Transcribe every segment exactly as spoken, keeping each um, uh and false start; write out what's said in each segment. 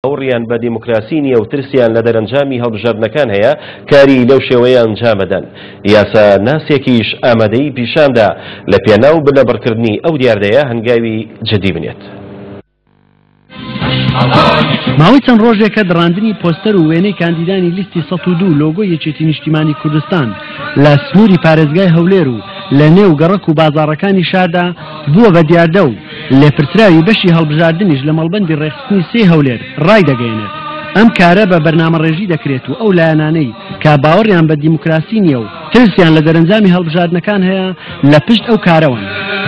باوەڕیان بە دیموکراسی نیە و ترسیان لە دەرەنجامی هەڵبژاردنەکان هەیە کاری لەو شێوەیە ئەنجام بدەن. یاسا ناسێکیش ئامادەی پیشاندا لە پێناو بنەبڕکردنی ئەو دیاردەیە هەنگاوی جدی بنێت. ماوەی چەند ڕۆژێکە دڕاندنی پۆستەر و وێنەی کاندیدانی لیستی سەد و دوو لۆگۆ یەکێتی نیشتیمانی کوردستان لە سنووری پارێزگای هەولێر و لە نێو گەڕەک و بازاڕەکانی شاردا بووە بە دیاردە و لێپرسراوی بەشی هەڵبژاردنیش لە مەڵبەندی ڕێخستنی سێ هەولێر ڕای دەگەێنێت. ئەم کارە بە بەرنامەڕێژی دەکرێت و ئەو لایەنانەی کا باوەڕیان بە دیموکراسی نییە و ترسیان لە دەرەنجامی هەڵبژاردنەکان هەیە لە پشت ئەو کارەوەن.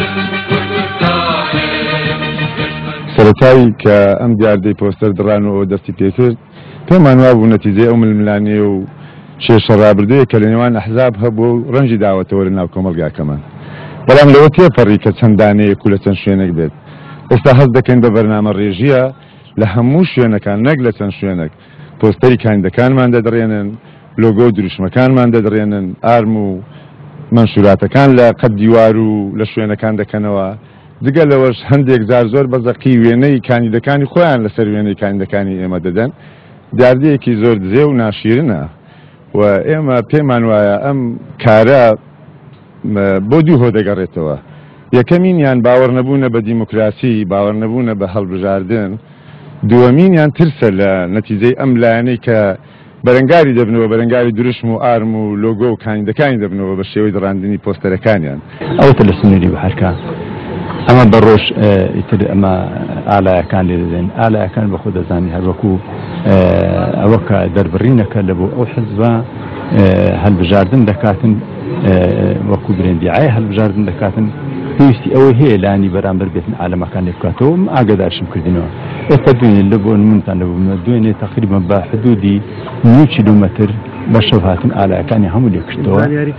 سەرەتایی کە ئەم دیاردەی پۆستەر دڕانەوە دەستی پێکرد پێمان وا بوو نەتیجەی ئەو ململانێ و کێشە ڕابردوویە کە لە نێوان ئەحزاب هەبوو و ڕەنجی داوەتەوە لە ناو کۆمەلگاکەمان، بەڵام لەوە تێپەڕی کە چەندانەیەک و لە چەند شوێنێک بێت. ئێستا هەست دەکەین بە بەرنامە ڕێژیە لە هەموو شوێنەکان نەک لە چەند شوێنێک پۆستەری کاندەکانمان دەدڕێنن، لۆگۆ دروشمەکانمان دەدڕێنن، ئارم و منشوراتەکان لە قەت دیوار و لە شوێنەکان دەکەنەوە. جگە لەوەش هەندێک زار زۆر بەزەقی وێنەی کاندیدەکانی خۆیان لەسەر وێنەی کاندیدەکانی ئێمە دەدەن. دیاردەیەکی زۆر دزێ و ناشیرنە و ئێمە پێمان وایە ئەم کارە بۆ دوو هۆ دەگەڕێتەوە. یەکەمینیان باوەڕ نەبوونە بە دیموکراسی، باوەڕ نەبوونە بە هەڵبژاردن. دووەمینیان ترسە لە نەتیجەی ئەم لایەنەی کە بەرەنگاری دەبنەوە، بەرەنگاری دروشم و ئارم و لۆگۆ و کاندیدەکانی دەبنەوە بە شێوەی دڕاندنی پۆستەرەکانیان. ئەوتە لە سنووری بەهارکە ئەمە بەڕۆژ ئیتر ئەمە ئالایەکان لێ دەدەن. ئالایەکان بە خۆ دەزانی هەروەکو ئەوە کە دەربڕینەکە لە بۆ ئەو حزبە هەڵبژاردن دەکاتن، وەکو برێندیعای هەڵبژاردن دەکاتن. پێویستی ئەوەی هەیە لانی بەرامبەر بێتن عالەمەکان لێ بکاتەوە. ئاگادارشم کردنەوە ئێستا دوێنێ لە بۆ نمونتان لەبوومە دوێنێ تقریبا بە حدودی نیو کیلۆمەتر بە شەو هاتن ئالایەکانی هەموو لێ کردەوە.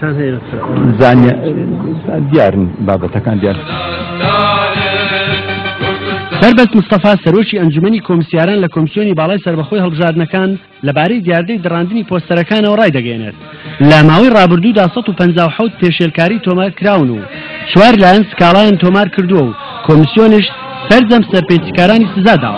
دیارن بابەتەکان دیار. سەربەست مستەفا سەرۆکی ئەنجومەنی کۆمسیاران لە کۆمسیۆنی باڵای سەربەخۆی هەڵبژاردنەکان لەبارەی دیاردەی دڕاندنی پۆستەرەکانەوە ڕای دەگەێنێت. لە ماوەی ڕابردوودا سەد و پەنجا و حەوت پێشێلکاری تۆمار کراون و چوار لایەن سکاڵایان تۆمار کردووە و کۆمسیۆنش سەرجەم سەرپێچکارانی سزا داوە.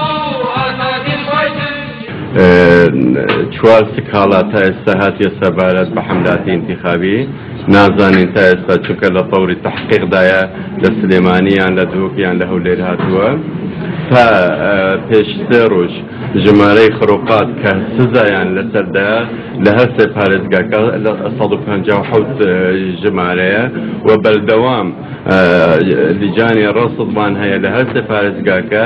چوار سکاڵا تا ئێستا هاتیە سەبارەت بە حەملاتی ئینتیخابی، نازانین تا ئێستا چونکە لە تەوری تەحقیقدایە لە سلێمانییان لە دووکیان لە هەولێر هاتووە. تا پێش سێ ڕۆژ ژمارەی خڕۆقات کە سزایان لەسەردایە لە هەر سێ پارێزگاکە لە سەد و پەنجا و حەوت ژمارەیە و بەردەوام لیجانی ڕەسڵمان هەیە لە هەر سێ پارێزگاکە.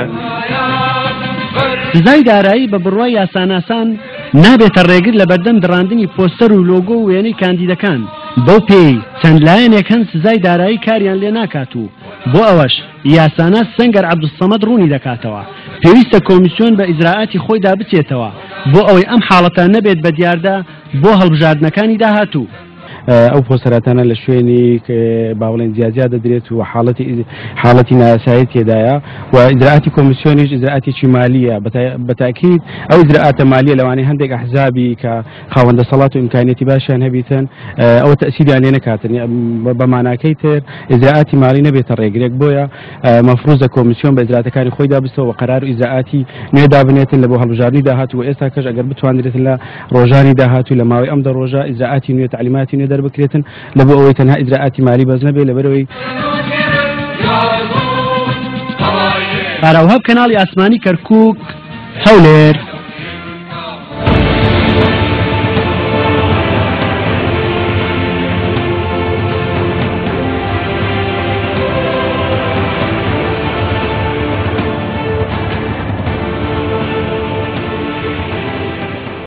سزای دارایی بە بڕوای یاساناسان نابێتە ڕێگر لە بەردەم دڕاندنی پۆستەر و لۆگۆ و وێنەی کاندیدەکان. بەو پێی چەند لایەنێک هەن سزای دارایی کاریان لێ ناکات و بۆ ئەوەش یاساناس سەنگەر عەبدولسەمەد ڕوونی دەکاتەوە. پێویستە کۆمیسیۆن بە ئیجراعاتی خۆیدا بچێتەوە بۆ ئەوەی ئەم حاڵەتە نەبێت بە دیاردە بۆ هەڵبژاردنەکانی داهاتوو. ئەو پۆستەراتانە لە شوێنی باوڵێن جیاجیا دەدرێت و حاڵەتی حاڵەتی ناسایی تێدایە و ئیجراعاتی کۆمیسیۆنیش ئیجراعاتێکی مالیە. بەتاکید ئەو ئیجراعاتە مالیە لەوانەیە هەندێک ئەحزابی کە خاوەندە سەڵات و ئیمکانیەتی باشیان هەبیتن ئەوە تەئسیریان لێ نەکاتن. بە ماناکەی تر ئیجراعاتی مالی نەبێتە ڕێگرێک. بۆیە مەفروضە کۆمیسیۆن بە ئیجراعاتەکانی خۆی دابستەوە و قەرار و ئیجراعاتی نوێ دابنێتن لە بۆ هەڵبژاردننی داهاتوو و ئێستا کەش ئەگەر بتوانرێتن لە ڕۆژانی داهاتوو لە ماوەی ئەم دە ڕۆژە ئیجراعاتی نوێ تعلیماتی نوێ دەربکرێتن لە بۆ ئەوەی تەنها ئیجراعاتی مالی بەز نەبێت لەبەرەوەی قاراوهەب کەناڵی ئاسمانی کەرکووک هەولێر.